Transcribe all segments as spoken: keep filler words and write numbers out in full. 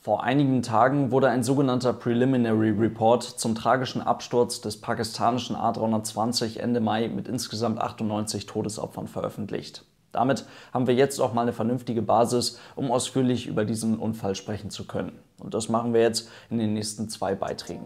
Vor einigen Tagen wurde ein sogenannter Preliminary Report zum tragischen Absturz des pakistanischen A dreihundertzwanzig Ende Mai mit insgesamt achtundneunzig Todesopfern veröffentlicht. Damit haben wir jetzt auch mal eine vernünftige Basis, um ausführlich über diesen Unfall sprechen zu können. Und das machen wir jetzt in den nächsten zwei Beiträgen.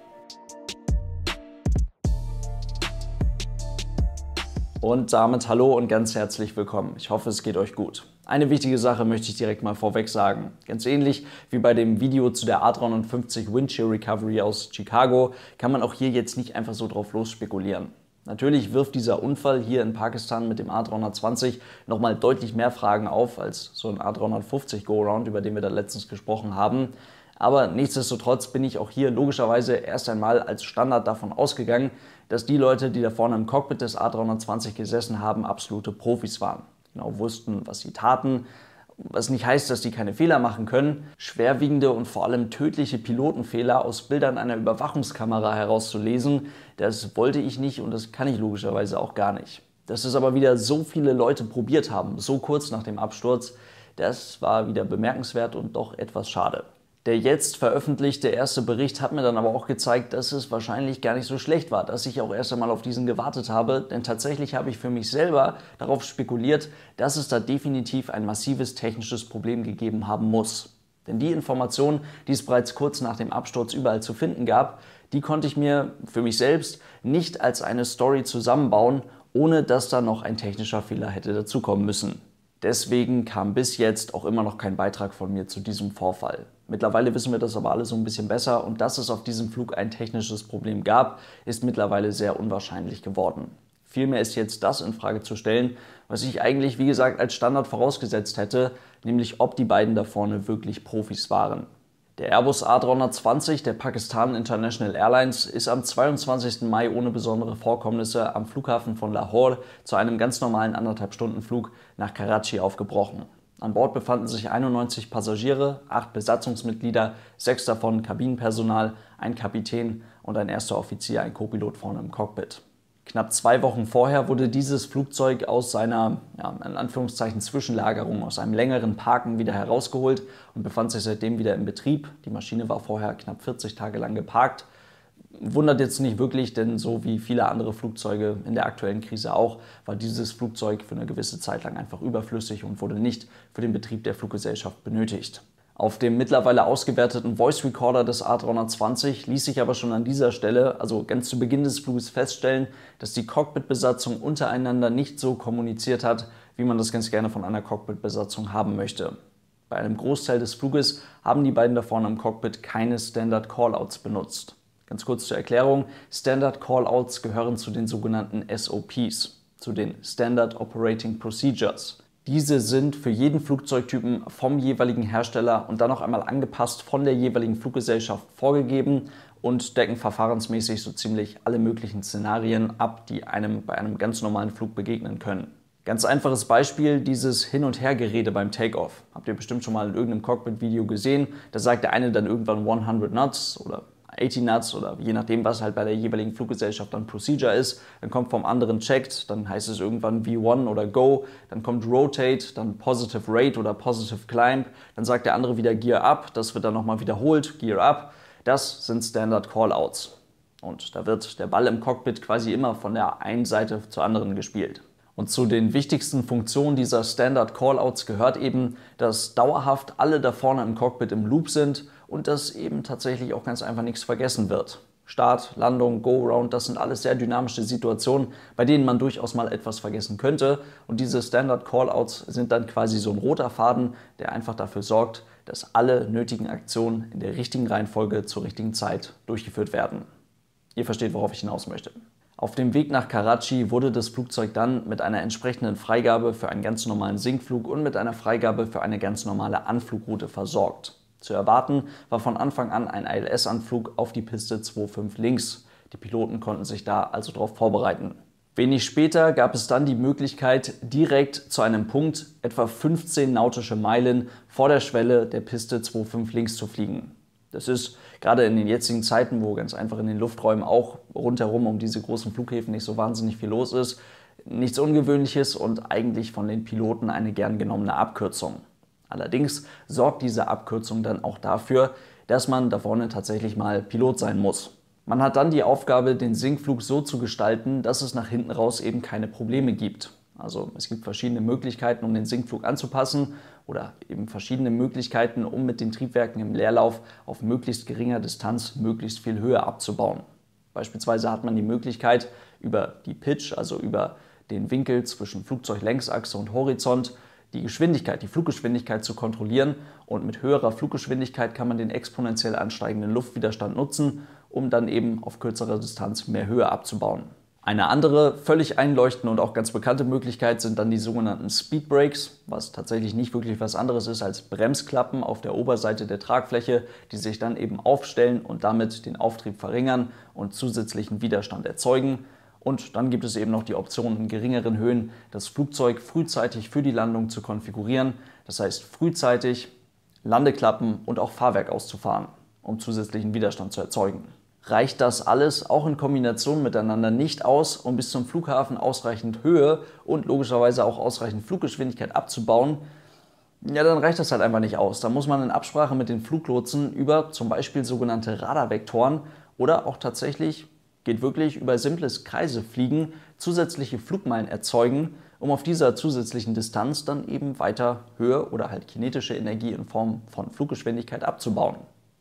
Und damit hallo und ganz herzlich willkommen. Ich hoffe, es geht euch gut. Eine wichtige Sache möchte ich direkt mal vorweg sagen. Ganz ähnlich wie bei dem Video zu der A dreihundertfünfzig Windshield Recovery aus Chicago kann man auch hier jetzt nicht einfach so drauf los spekulieren. Natürlich wirft dieser Unfall hier in Pakistan mit dem A dreihundertzwanzig nochmal deutlich mehr Fragen auf als so ein A dreihundertfünfzig Go-Around, über den wir da letztens gesprochen haben. Aber nichtsdestotrotz bin ich auch hier logischerweise erst einmal als Standard davon ausgegangen, dass die Leute, die da vorne im Cockpit des A dreihundertzwanzig gesessen haben, absolute Profis waren. Genau wussten, was sie taten, was nicht heißt, dass die keine Fehler machen können. Schwerwiegende und vor allem tödliche Pilotenfehler aus Bildern einer Überwachungskamera herauszulesen, das wollte ich nicht und das kann ich logischerweise auch gar nicht. Dass es aber wieder so viele Leute probiert haben, so kurz nach dem Absturz, das war wieder bemerkenswert und doch etwas schade. Der jetzt veröffentlichte erste Bericht hat mir dann aber auch gezeigt, dass es wahrscheinlich gar nicht so schlecht war, dass ich auch erst einmal auf diesen gewartet habe, denn tatsächlich habe ich für mich selber darauf spekuliert, dass es da definitiv ein massives technisches Problem gegeben haben muss. Denn die Informationen, die es bereits kurz nach dem Absturz überall zu finden gab, die konnte ich mir für mich selbst nicht als eine Story zusammenbauen, ohne dass da noch ein technischer Fehler hätte dazukommen müssen. Deswegen kam bis jetzt auch immer noch kein Beitrag von mir zu diesem Vorfall. Mittlerweile wissen wir das aber alle so ein bisschen besser und dass es auf diesem Flug ein technisches Problem gab, ist mittlerweile sehr unwahrscheinlich geworden. Vielmehr ist jetzt das in Frage zu stellen, was ich eigentlich, wie gesagt, als Standard vorausgesetzt hätte, nämlich ob die beiden da vorne wirklich Profis waren. Der Airbus A dreihundertzwanzig der Pakistan International Airlines ist am zweiundzwanzigsten Mai ohne besondere Vorkommnisse am Flughafen von Lahore zu einem ganz normalen anderthalb Stunden Flug nach Karachi aufgebrochen. An Bord befanden sich einundneunzig Passagiere, acht Besatzungsmitglieder, sechs davon Kabinenpersonal, ein Kapitän und ein erster Offizier, ein Co-Pilot vorne im Cockpit. Knapp zwei Wochen vorher wurde dieses Flugzeug aus seiner, ja, in Anführungszeichen, Zwischenlagerung, aus einem längeren Parken wieder herausgeholt und befand sich seitdem wieder in Betrieb. Die Maschine war vorher knapp vierzig Tage lang geparkt. Wundert jetzt nicht wirklich, denn so wie viele andere Flugzeuge in der aktuellen Krise auch, war dieses Flugzeug für eine gewisse Zeit lang einfach überflüssig und wurde nicht für den Betrieb der Fluggesellschaft benötigt. Auf dem mittlerweile ausgewerteten Voice Recorder des A dreihundertzwanzig ließ sich aber schon an dieser Stelle, also ganz zu Beginn des Fluges, feststellen, dass die Cockpitbesatzung untereinander nicht so kommuniziert hat, wie man das ganz gerne von einer Cockpitbesatzung haben möchte. Bei einem Großteil des Fluges haben die beiden da vorne im Cockpit keine Standard Callouts benutzt. Ganz kurz zur Erklärung, Standard Callouts gehören zu den sogenannten S O Ps, zu den Standard Operating Procedures. Diese sind für jeden Flugzeugtypen vom jeweiligen Hersteller und dann noch einmal angepasst von der jeweiligen Fluggesellschaft vorgegeben und decken verfahrensmäßig so ziemlich alle möglichen Szenarien ab, die einem bei einem ganz normalen Flug begegnen können. Ganz einfaches Beispiel, dieses Hin- und Hergerede beim Takeoff. Habt ihr bestimmt schon mal in irgendeinem Cockpit-Video gesehen. Da sagt der eine dann irgendwann hundert Knots oder achtzig Knots oder je nachdem, was halt bei der jeweiligen Fluggesellschaft dann Procedure ist. Dann kommt vom anderen Checked, dann heißt es irgendwann V eins oder Go, dann kommt Rotate, dann Positive Rate oder Positive Climb, dann sagt der andere wieder Gear Up, das wird dann nochmal wiederholt, Gear Up. Das sind Standard Callouts. Und da wird der Ball im Cockpit quasi immer von der einen Seite zur anderen gespielt. Und zu den wichtigsten Funktionen dieser Standard Callouts gehört eben, dass dauerhaft alle da vorne im Cockpit im Loop sind und dass eben tatsächlich auch ganz einfach nichts vergessen wird. Start, Landung, Go-Round, das sind alles sehr dynamische Situationen, bei denen man durchaus mal etwas vergessen könnte. Und diese Standard Callouts sind dann quasi so ein roter Faden, der einfach dafür sorgt, dass alle nötigen Aktionen in der richtigen Reihenfolge zur richtigen Zeit durchgeführt werden. Ihr versteht, worauf ich hinaus möchte. Auf dem Weg nach Karachi wurde das Flugzeug dann mit einer entsprechenden Freigabe für einen ganz normalen Sinkflug und mit einer Freigabe für eine ganz normale Anflugroute versorgt. Zu erwarten war von Anfang an ein I L S-Anflug auf die Piste zwei Komma fünf links. Die Piloten konnten sich da also darauf vorbereiten. Wenig später gab es dann die Möglichkeit, direkt zu einem Punkt etwa fünfzehn nautische Meilen vor der Schwelle der Piste zwei Komma fünf links zu fliegen. Das ist gerade in den jetzigen Zeiten, wo ganz einfach in den Lufträumen auch rundherum um diese großen Flughäfen nicht so wahnsinnig viel los ist, nichts Ungewöhnliches und eigentlich von den Piloten eine gern genommene Abkürzung. Allerdings sorgt diese Abkürzung dann auch dafür, dass man da vorne tatsächlich mal Pilot sein muss. Man hat dann die Aufgabe, den Sinkflug so zu gestalten, dass es nach hinten raus eben keine Probleme gibt. Also es gibt verschiedene Möglichkeiten, um den Sinkflug anzupassen oder eben verschiedene Möglichkeiten, um mit den Triebwerken im Leerlauf auf möglichst geringer Distanz möglichst viel Höhe abzubauen. Beispielsweise hat man die Möglichkeit, über die Pitch, also über den Winkel zwischen Flugzeuglängsachse und Horizont, die Geschwindigkeit, die Fluggeschwindigkeit zu kontrollieren, und mit höherer Fluggeschwindigkeit kann man den exponentiell ansteigenden Luftwiderstand nutzen, um dann eben auf kürzerer Distanz mehr Höhe abzubauen. Eine andere, völlig einleuchtende und auch ganz bekannte Möglichkeit sind dann die sogenannten Speed Brakes, was tatsächlich nicht wirklich was anderes ist als Bremsklappen auf der Oberseite der Tragfläche, die sich dann eben aufstellen und damit den Auftrieb verringern und zusätzlichen Widerstand erzeugen. Und dann gibt es eben noch die Option, in geringeren Höhen das Flugzeug frühzeitig für die Landung zu konfigurieren. Das heißt, frühzeitig Landeklappen und auch Fahrwerk auszufahren, um zusätzlichen Widerstand zu erzeugen. Reicht das alles auch in Kombination miteinander nicht aus, um bis zum Flughafen ausreichend Höhe und logischerweise auch ausreichend Fluggeschwindigkeit abzubauen, ja, dann reicht das halt einfach nicht aus. Da muss man in Absprache mit den Fluglotsen über zum Beispiel sogenannte Radarvektoren oder auch tatsächlich, geht wirklich über simples Kreisefliegen, zusätzliche Flugmeilen erzeugen, um auf dieser zusätzlichen Distanz dann eben weiter Höhe oder halt kinetische Energie in Form von Fluggeschwindigkeit abzubauen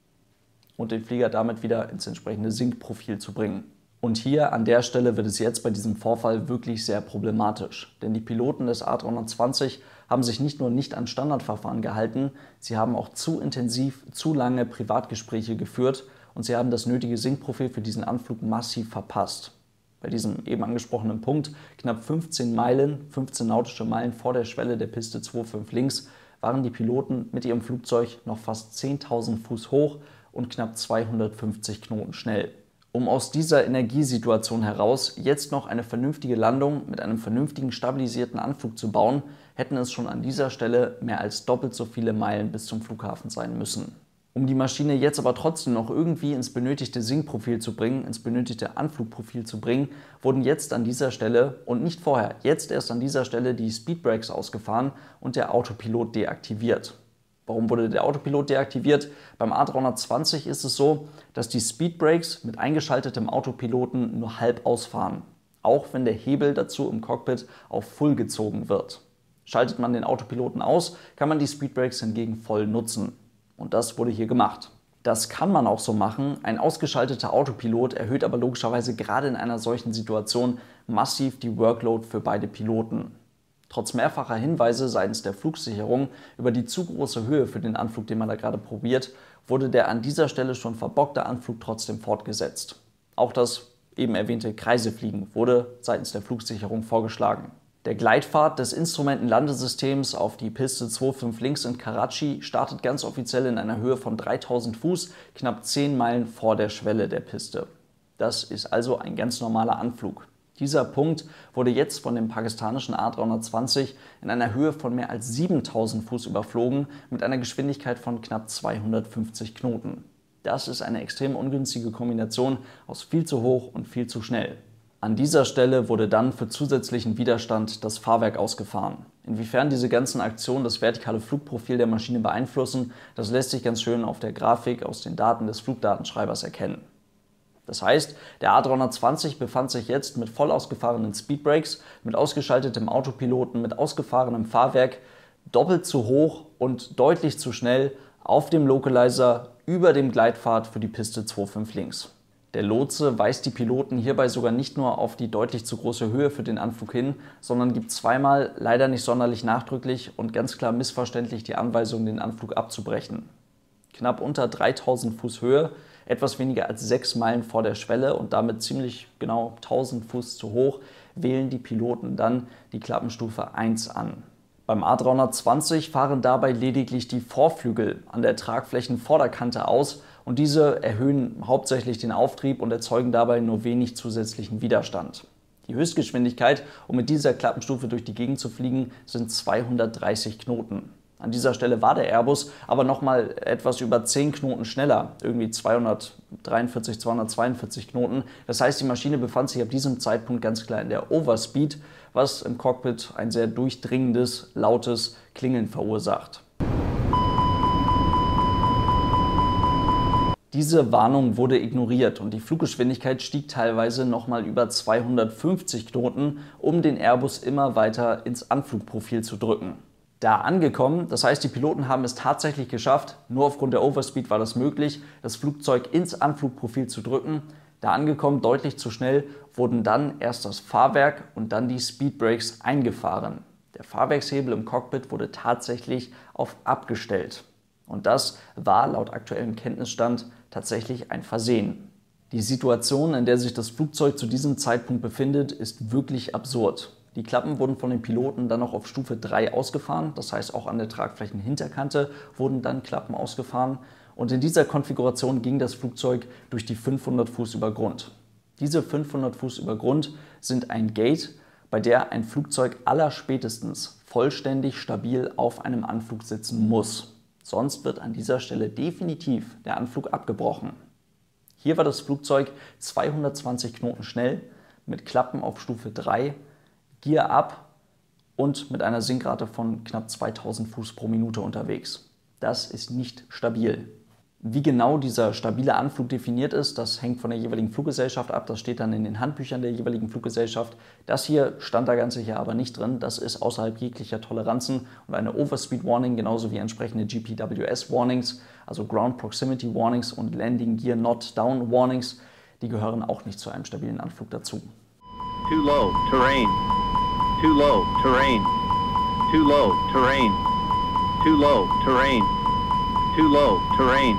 und den Flieger damit wieder ins entsprechende Sinkprofil zu bringen. Und hier an der Stelle wird es jetzt bei diesem Vorfall wirklich sehr problematisch, denn die Piloten des A drei zwanzig haben sich nicht nur nicht an Standardverfahren gehalten, sie haben auch zu intensiv, zu lange Privatgespräche geführt und sie haben das nötige Sinkprofil für diesen Anflug massiv verpasst. Bei diesem eben angesprochenen Punkt, knapp fünfzehn Meilen, fünfzehn nautische Meilen vor der Schwelle der Piste zwei Komma fünf links, waren die Piloten mit ihrem Flugzeug noch fast zehntausend Fuß hoch und knapp zweihundertfünfzig Knoten schnell. Um aus dieser Energiesituation heraus jetzt noch eine vernünftige Landung mit einem vernünftigen stabilisierten Anflug zu bauen, hätten es schon an dieser Stelle mehr als doppelt so viele Meilen bis zum Flughafen sein müssen. Um die Maschine jetzt aber trotzdem noch irgendwie ins benötigte Sinkprofil zu bringen, ins benötigte Anflugprofil zu bringen, wurden jetzt an dieser Stelle und nicht vorher, jetzt erst an dieser Stelle die Speedbrakes ausgefahren und der Autopilot deaktiviert. Warum wurde der Autopilot deaktiviert? Beim A drei zwanzig ist es so, dass die Speedbrakes mit eingeschaltetem Autopiloten nur halb ausfahren, auch wenn der Hebel dazu im Cockpit auf Full gezogen wird. Schaltet man den Autopiloten aus, kann man die Speedbrakes hingegen voll nutzen. Und das wurde hier gemacht. Das kann man auch so machen. Ein ausgeschalteter Autopilot erhöht aber logischerweise gerade in einer solchen Situation massiv die Workload für beide Piloten. Trotz mehrfacher Hinweise seitens der Flugsicherung über die zu große Höhe für den Anflug, den man da gerade probiert, wurde der an dieser Stelle schon verbockte Anflug trotzdem fortgesetzt. Auch das eben erwähnte Kreisefliegen wurde seitens der Flugsicherung vorgeschlagen. Der Gleitpfad des Instrumentenlandesystems auf die Piste zwei Komma fünf links in Karachi startet ganz offiziell in einer Höhe von dreitausend Fuß, knapp zehn Meilen vor der Schwelle der Piste. Das ist also ein ganz normaler Anflug. Dieser Punkt wurde jetzt von dem pakistanischen A drei zwanzig in einer Höhe von mehr als siebentausend Fuß überflogen mit einer Geschwindigkeit von knapp zweihundertfünfzig Knoten. Das ist eine extrem ungünstige Kombination aus viel zu hoch und viel zu schnell. An dieser Stelle wurde dann für zusätzlichen Widerstand das Fahrwerk ausgefahren. Inwiefern diese ganzen Aktionen das vertikale Flugprofil der Maschine beeinflussen, das lässt sich ganz schön auf der Grafik aus den Daten des Flugdatenschreibers erkennen. Das heißt, der A drei zwanzig befand sich jetzt mit voll ausgefahrenen Speedbrakes, mit ausgeschaltetem Autopiloten, mit ausgefahrenem Fahrwerk doppelt zu hoch und deutlich zu schnell auf dem Localizer über dem Gleitpfad für die Piste zwei Komma fünf links. Der Lotse weist die Piloten hierbei sogar nicht nur auf die deutlich zu große Höhe für den Anflug hin, sondern gibt zweimal, leider nicht sonderlich nachdrücklich und ganz klar missverständlich die Anweisung, den Anflug abzubrechen. Knapp unter dreitausend Fuß Höhe, etwas weniger als sechs Meilen vor der Schwelle und damit ziemlich genau tausend Fuß zu hoch, wählen die Piloten dann die Klappenstufe eins an. Beim A drei zwanzig fahren dabei lediglich die Vorflügel an der Tragflächenvorderkante aus und diese erhöhen hauptsächlich den Auftrieb und erzeugen dabei nur wenig zusätzlichen Widerstand. Die Höchstgeschwindigkeit, um mit dieser Klappenstufe durch die Gegend zu fliegen, sind zweihundertdreißig Knoten. An dieser Stelle war der Airbus aber nochmal etwas über zehn Knoten schneller, irgendwie zweihundertdreiundvierzig, zweihundertzweiundvierzig Knoten. Das heißt, die Maschine befand sich ab diesem Zeitpunkt ganz klar in der Overspeed, was im Cockpit ein sehr durchdringendes, lautes Klingeln verursacht. Diese Warnung wurde ignoriert und die Fluggeschwindigkeit stieg teilweise nochmal über zweihundertfünfzig Knoten, um den Airbus immer weiter ins Anflugprofil zu drücken. Da angekommen, das heißt, die Piloten haben es tatsächlich geschafft, nur aufgrund der Overspeed war das möglich, das Flugzeug ins Anflugprofil zu drücken. Da angekommen, deutlich zu schnell, wurden dann erst das Fahrwerk und dann die Speedbrakes eingefahren. Der Fahrwerkshebel im Cockpit wurde tatsächlich auf abgestellt. Und das war laut aktuellem Kenntnisstand tatsächlich ein Versehen. Die Situation, in der sich das Flugzeug zu diesem Zeitpunkt befindet, ist wirklich absurd. Die Klappen wurden von den Piloten dann noch auf Stufe drei ausgefahren, das heißt auch an der Tragflächenhinterkante wurden dann Klappen ausgefahren. Und in dieser Konfiguration ging das Flugzeug durch die fünfhundert Fuß über Grund. Diese fünfhundert Fuß über Grund sind ein Gate, bei der ein Flugzeug allerspätestens vollständig stabil auf einem Anflug sitzen muss. Sonst wird an dieser Stelle definitiv der Anflug abgebrochen. Hier war das Flugzeug zweihundertzwanzig Knoten schnell, mit Klappen auf Stufe drei, Gear Up und mit einer Sinkrate von knapp zweitausend Fuß pro Minute unterwegs. Das ist nicht stabil. Wie genau dieser stabile Anflug definiert ist, das hängt von der jeweiligen Fluggesellschaft ab. Das steht dann in den Handbüchern der jeweiligen Fluggesellschaft. Das hier stand da ganz sicher aber nicht drin. Das ist außerhalb jeglicher Toleranzen und eine Overspeed Warning, genauso wie entsprechende G P W S Warnings, also Ground Proximity Warnings und Landing Gear Not Down Warnings, die gehören auch nicht zu einem stabilen Anflug dazu. Too low, terrain. Too low, terrain. Too low, terrain. Too low, terrain. Too low, terrain.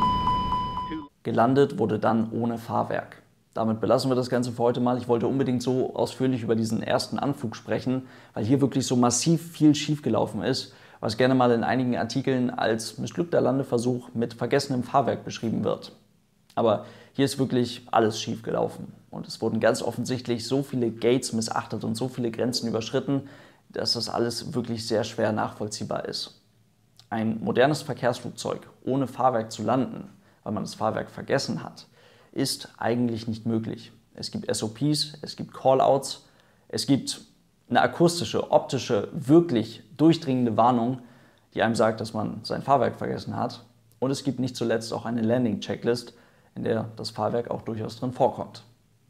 Gelandet wurde dann ohne Fahrwerk. Damit belassen wir das Ganze für heute mal. Ich wollte unbedingt so ausführlich über diesen ersten Anflug sprechen, weil hier wirklich so massiv viel schiefgelaufen ist, was gerne mal in einigen Artikeln als missglückter Landeversuch mit vergessenem Fahrwerk beschrieben wird. Aber hier ist wirklich alles schiefgelaufen und es wurden ganz offensichtlich so viele Gates missachtet und so viele Grenzen überschritten, dass das alles wirklich sehr schwer nachvollziehbar ist. Ein modernes Verkehrsflugzeug ohne Fahrwerk zu landen, weil man das Fahrwerk vergessen hat, ist eigentlich nicht möglich. Es gibt S O Ps, es gibt Callouts, es gibt eine akustische, optische, wirklich durchdringende Warnung, die einem sagt, dass man sein Fahrwerk vergessen hat. Und es gibt nicht zuletzt auch eine Landing-Checklist, in der das Fahrwerk auch durchaus drin vorkommt.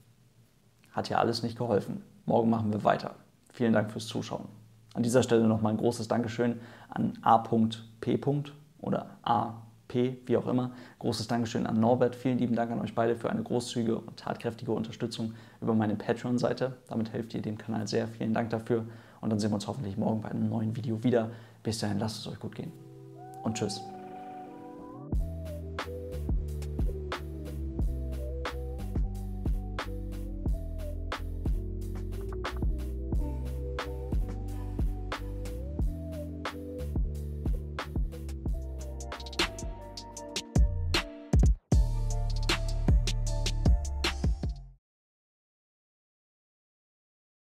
Hat ja alles nicht geholfen. Morgen machen wir weiter. Vielen Dank fürs Zuschauen. An dieser Stelle nochmal ein großes Dankeschön an A P oder A P, wie auch immer. Großes Dankeschön an Norbert. Vielen lieben Dank an euch beide für eine großzügige und tatkräftige Unterstützung über meine Patreon-Seite. Damit helft ihr dem Kanal sehr. Vielen Dank dafür. Und dann sehen wir uns hoffentlich morgen bei einem neuen Video wieder. Bis dahin, lasst es euch gut gehen. Und tschüss.